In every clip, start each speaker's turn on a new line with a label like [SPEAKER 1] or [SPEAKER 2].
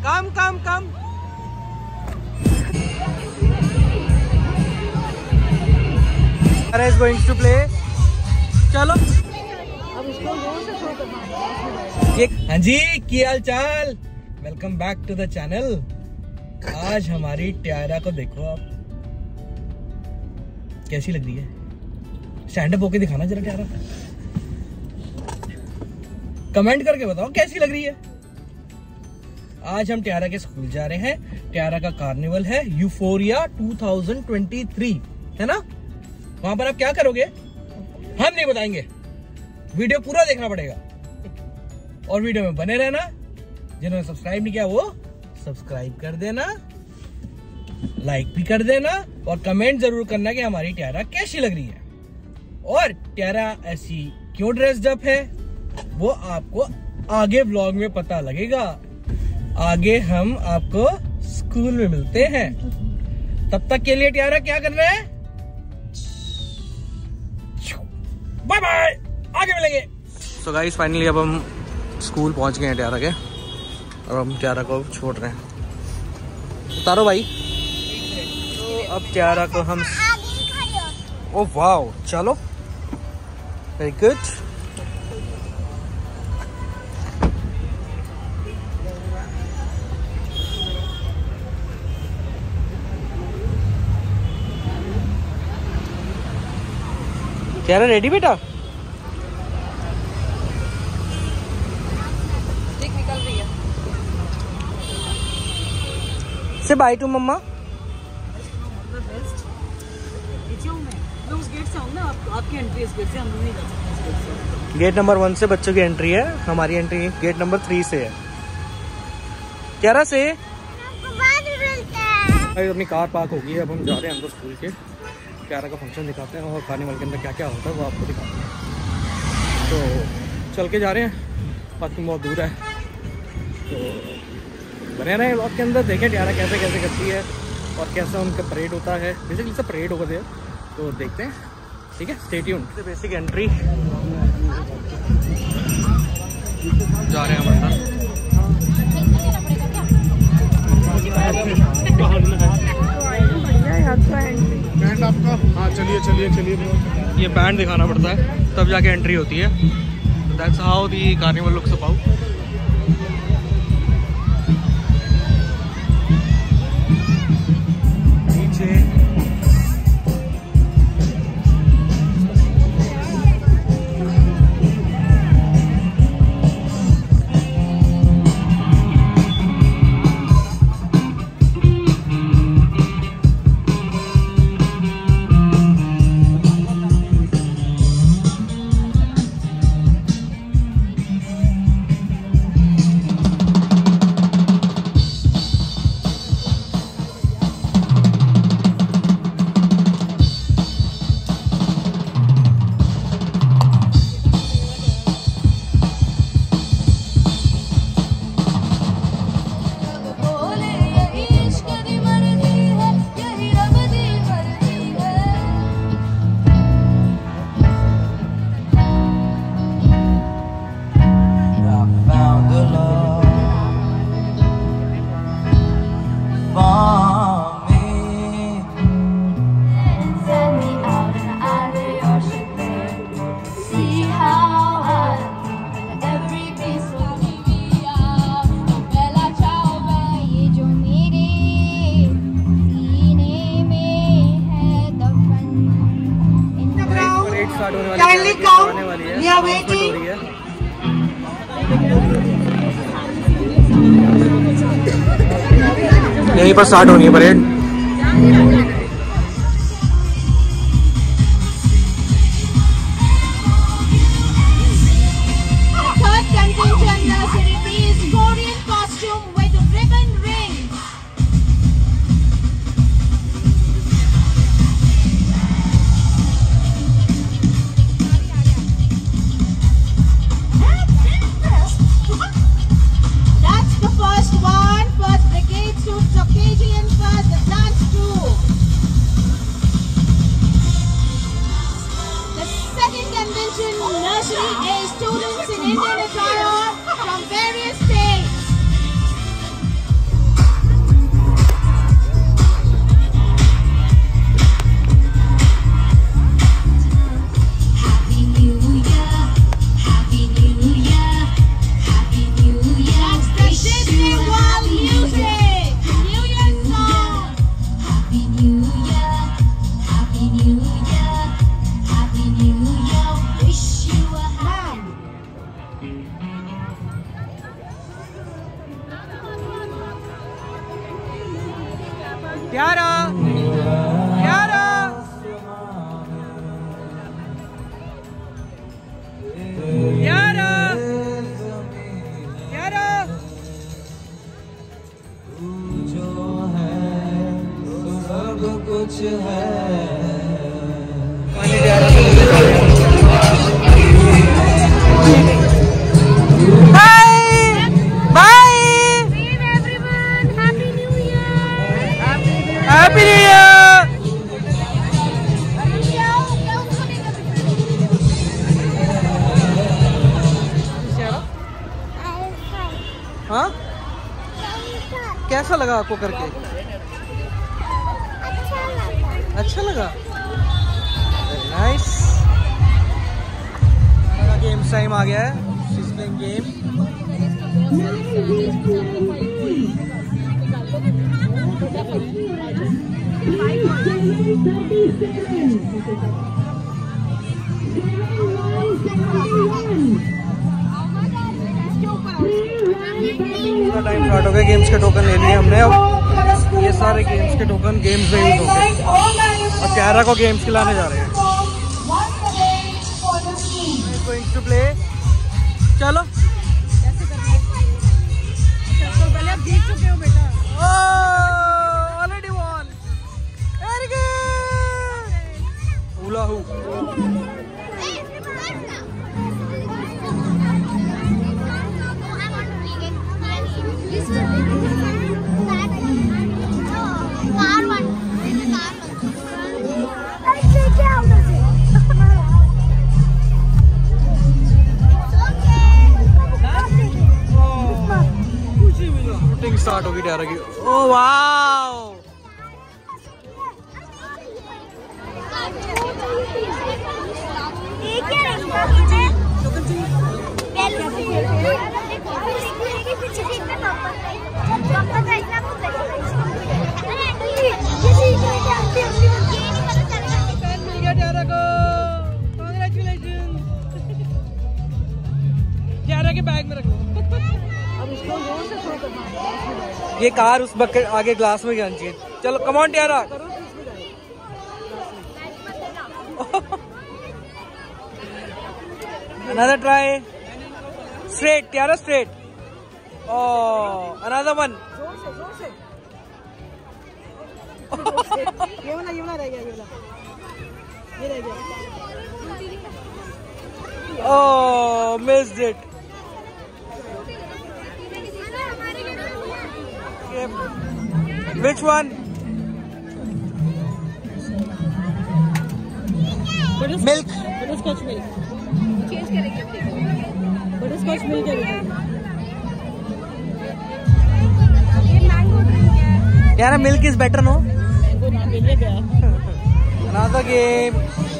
[SPEAKER 1] Come come come. Is going to play. चलो हाँ जी, की हाल चाल, welcome back to the channel. आज हमारी ट्यारा को देखो आप, कैसी लग रही है? स्टैंड अप होके दिखाना जरा ट्यारा, कमेंट करके बताओ कैसी लग रही है। आज हम ट्यारा के स्कूल जा रहे हैं। ट्यारा का कार्निवल है, यूफोरिया 2023 है ना। वहां पर आप क्या करोगे हम नहीं बताएंगे, वीडियो पूरा देखना पड़ेगा और वीडियो में बने रहना। जिन्होंने सब्सक्राइब नहीं किया वो सब्सक्राइब कर देना, लाइक भी कर देना और कमेंट जरूर करना कि हमारी ट्यारा कैसी लग रही है और ट्यारा ऐसी क्यों ड्रेस्ड अप है, वो आपको आगे व्लॉग में पता लगेगा। आगे हम आपको स्कूल में मिलते हैं। तब तक के लिए ट्यारा क्या कर रहे हैं? बाय बाय, आगे मिलेंगे। सो गाइस फाइनली अब हम स्कूल पहुंच गए हैं ट्यारा के और हम ट्यारा को छोड़ रहे हैं। उतारो भाई। तो अब ट्यारा को हम, ओ वाओ, चलो वेरी गुड। ट्यारा रेडी बेटा? निकल रही है। से बाय टू मम्मा। गेट नंबर 1 से बच्चों की एंट्री है, हमारी एंट्री गेट नंबर 3 से है। ट्यारा से अपनी कार पार्क होगी। अब हम जा रहे हैं अंदर स्कूल के। ट्यारा का फंक्शन दिखाते हैं और कार्निवल के अंदर क्या क्या होता है वो आपको दिखाते हैं। तो चल के जा रहे हैं, पार्किंग बहुत दूर है। तो बने रहे व्लॉग के अंदर, देखें ट्यारा कैसे कैसे करती है और कैसा उनका परेड होता है। बेसिकली सब परेड होगा देर, तो देखते हैं, ठीक है, स्टे ट्यून्ड। बेसिक एंट्री जा रहे हैं हम अंदर।
[SPEAKER 2] बैंड आपका? हाँ चलिए चलिए चलिए।
[SPEAKER 1] ये बैंड दिखाना पड़ता है तब जाके एंट्री होती है। That's how the carnival looks about. यहीं पर स्टार्ट होनी है parade.
[SPEAKER 3] That's the first one. First brigade suits occasion, first the dance too.
[SPEAKER 1] प्यारा प्यारा प्यारा प्यारा जो है सब कुछ है। Happy New Year! हाँ? कैसा लगा आपको करके? अच्छा लगा? नाइस। मेरा गेम्स टाइम आ गया है। She's playing game. Time start हो गया। गेम्स के टोकन ले लिए हमने। अब ये सारे गेम्स के टोकन गेम्स में यूज हो गए। अब प्यारा को गेम्स खिलाने जा रहे हैं। Going to play. चलो
[SPEAKER 3] पहले आप जीत चुके हो बेटा।
[SPEAKER 1] Already won. Very good. Hula hoop. Start होगी ट्यारा की। ओह वाओ ट्यारा को कांग्रेचुलेशन। ट्यारा के बैग में रखो। ये कार उस बकेट आगे ग्लास में जानी चाहिए। चलो come on Tiara. Another try. Straight Tiara straight. Another one.
[SPEAKER 3] ये वाला रह गया। ये रह गया।
[SPEAKER 1] Oh missed it. Which one? Milk.
[SPEAKER 3] Butterscotch milk. Change करेंगे अपने। Butterscotch milk है बेटा। ये मैंगो ड्रिंक है।
[SPEAKER 1] यार milk is better, no?
[SPEAKER 3] Mango ना मिले क्या?
[SPEAKER 1] Another game.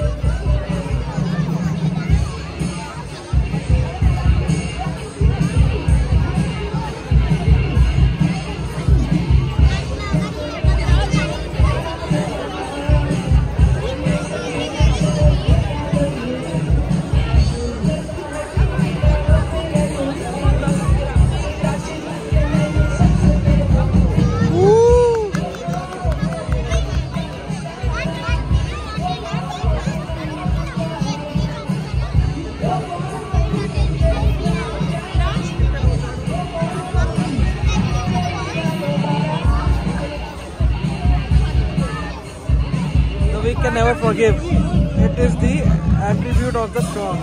[SPEAKER 1] We can never forgive. It is the attribute of the strong.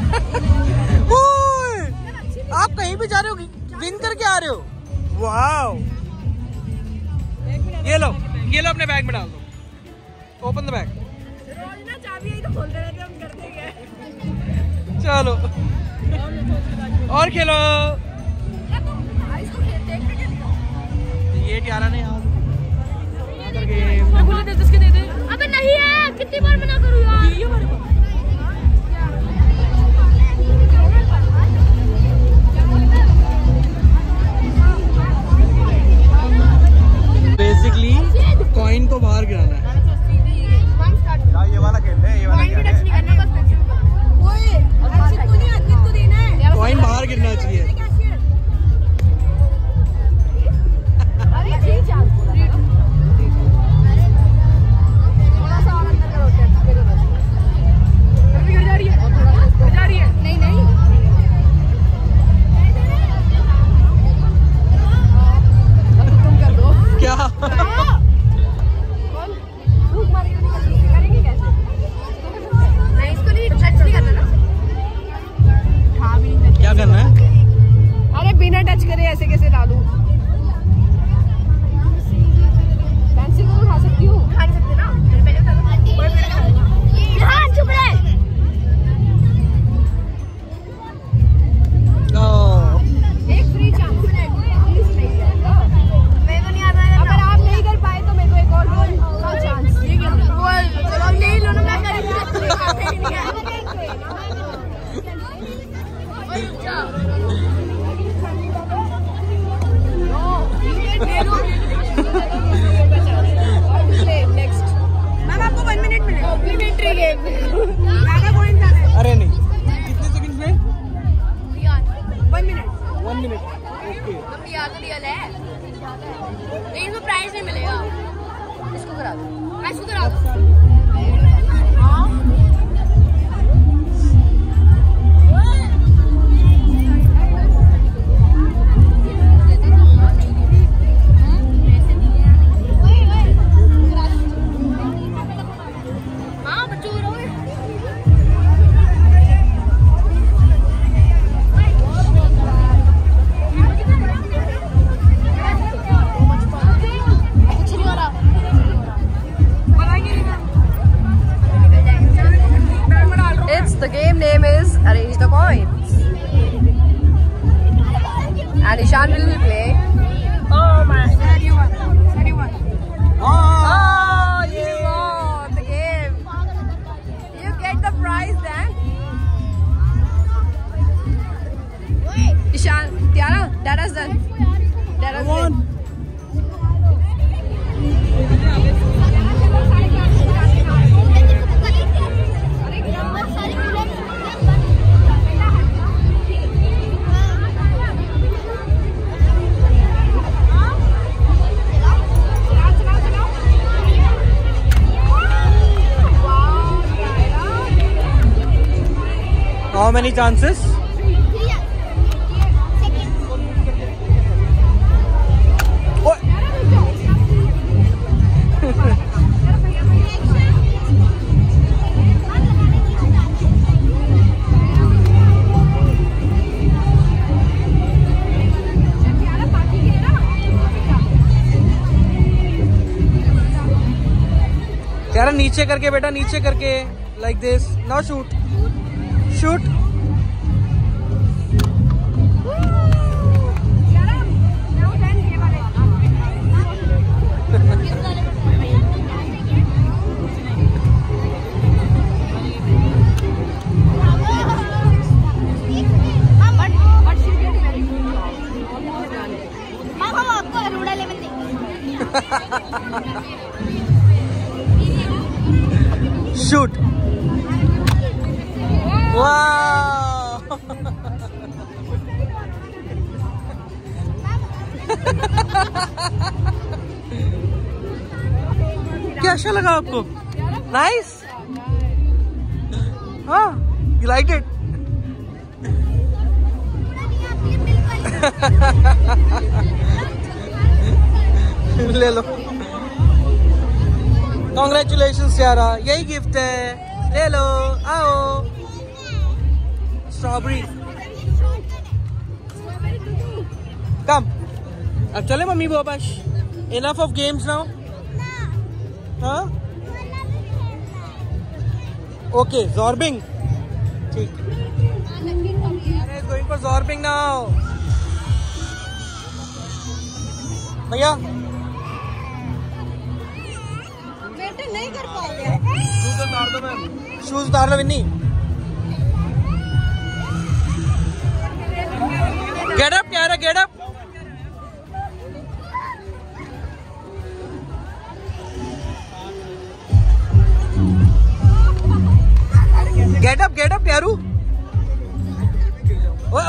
[SPEAKER 1] आप कहीं भी जा रहे हो विन करके आ रहे हो। वाओ। ये लो अपने बैग में डाल दो। Open the bag.
[SPEAKER 3] चाबी यही तो खोलते रहते हम करते हैं।
[SPEAKER 1] चलो और खेलो। ये ट्यारा ने यार
[SPEAKER 3] अबे नहीं है। कितनी बार मना करूँ यार।
[SPEAKER 1] बेसिकली कॉइन को बाहर गिराना है।
[SPEAKER 2] ये वाला खेल ले। ये वाला
[SPEAKER 1] कॉइन बाहर गिरना चाहिए।
[SPEAKER 3] अरे एलिमेंट्री गेम।
[SPEAKER 1] अरे नहीं, कितने सेकंड में?
[SPEAKER 3] 1 मिनट।
[SPEAKER 1] 1 मिनट। ओके।
[SPEAKER 3] याद रियल है, लेकिन तो प्राइज नहीं मिलेगा। इसको करा दो, इसको करा दो। The game name is Arrange the Coins. And Ishan will be playing. Oh my! Anyone? Oh, you won the game. You get the prize then. Ishan, Tiara, Dada's done. Dada's done.
[SPEAKER 1] How many chances? What? यार नीचे करके बेटा, नीचे करके, like this. Now shoot. Shoot. Shoot. Wow. कैसा लगा आपको? Nice. हाँ, you liked it? ले लो। Congratulations यारा, यही गिफ्ट है, ले लो, आओ। स्ट्रॉबेरी। कम। अब चले मम्मी वापस। Enough of games now. हाँ? Okay, zorbing. ठीक। Going for zorbing now. भैया।
[SPEAKER 3] नहीं कर पाओगे।
[SPEAKER 1] शूज उतार दो मैम। शूज उतार लो Winnie. Get up, Kiara, get up. Get up, Kiaru. Oh.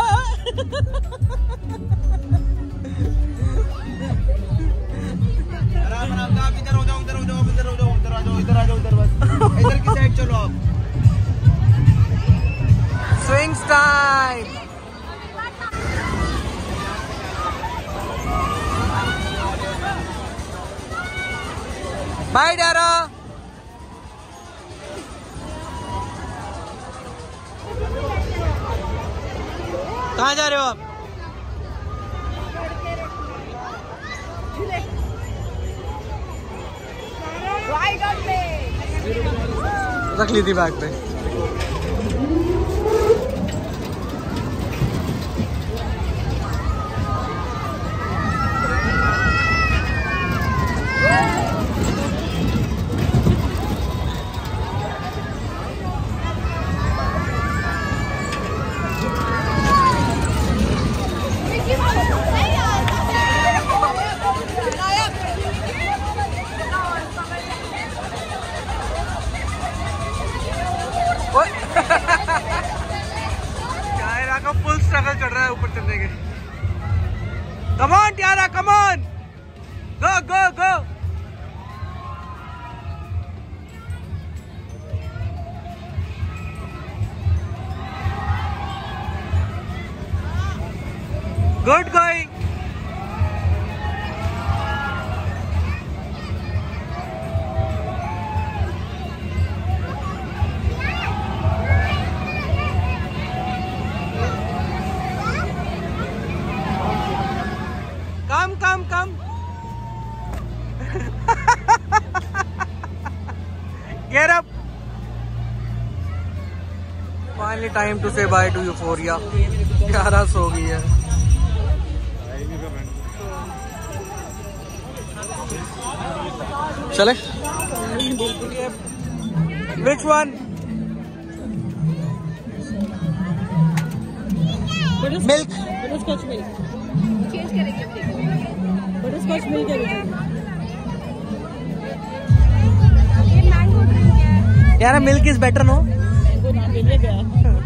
[SPEAKER 1] आप इधर हो जाओ, इधर आ जाओ बस। इधर की साइड चलो आप। Swings time. Bye, Dara. कहाँ जा रहे हो आप? रख ली थी बैग पे। on, Tiara, come on. Go, go, go. Good going. Come. Get up. Finally time to say bye to Euphoria. Tiara सो गई है. चले? Which one? Milk.
[SPEAKER 4] Butterscotch milk.
[SPEAKER 3] Change करेंगे.
[SPEAKER 4] Butterscotch milk है बेटा.
[SPEAKER 3] ये मैंगो ड्रिंक है.
[SPEAKER 1] Tiara, milk is better, no?
[SPEAKER 4] Mango ना मिलेगा.